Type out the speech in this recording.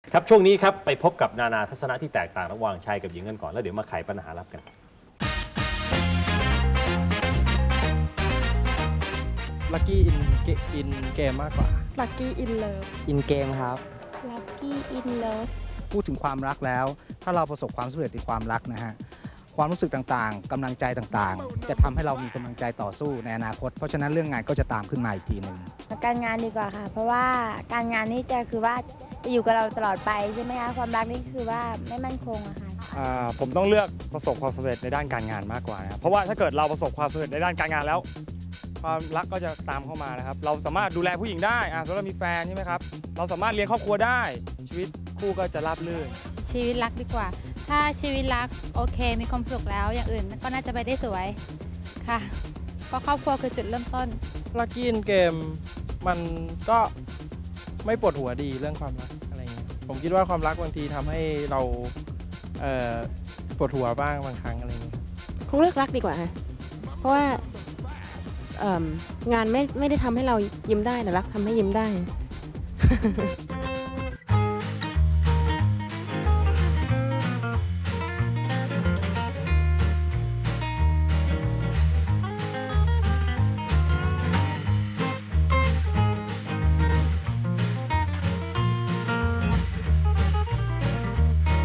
ครับช่วงนี้ครับไปพบกับนานาทัศนะที่แตกต่างระหว่างชายกับหญิงกันก่อนแล้วเดี๋ยวมาไขปัญหาลับกันลัคกี้อินเกมมากกว่าลัคกี้อินเลิฟอินเกมครับลัคกี้อินเลิฟพูดถึงความรักแล้วถ้าเราประสบความสำเร็จในความรักนะฮะความรู้สึกต่างๆกำลังใจต่างๆจะทำให้เรามีกำลังใจต่อสู้ในอนาคตเพราะฉะนั้นเรื่องงานก็จะตามขึ้นมาอีกทีหนึ่งการงานดีกว่าค่ะเพราะว่าการงานนี่จะคือว่าจะอยู่กับเราตลอดไปใช่ไหมคะความรักนี่คือว่าไม่มั่นคงอะค่ะผมต้องเลือกประสบความสำเร็จในด้านการงานมากกว่านะครับเพราะว่าถ้าเกิดเราประสบความสำเร็จในด้านการงานแล้วความรักก็จะตามเข้ามานะครับเราสามารถดูแลผู้หญิงได้ถ้าเรามีแฟนใช่ไหมครับเราสามารถเลี้ยงครอบครัวได้ชีวิตคู่ก็จะราบรื่นชีวิตรักดีกว่าถ้าชีวิตรักโอเคมีความสุขแล้วอย่างอื่นก็น่าจะไปได้สวยค่ะเพราะครอบครัวคือจุดเริ่มต้นลัคกี้อินเกมมันก็ไม่ปวดหัวดีเรื่องความรักอะไรเงี้ยผมคิดว่าความรักบางทีทำให้เราปวดหัวบ้างบางครั้งอะไรเงี้ยคงเลือกรักดีกว่าค่ะเพราะว่างานไม่ได้ทำให้เรายิ้มได้แต่รักทำให้ยิ้มได้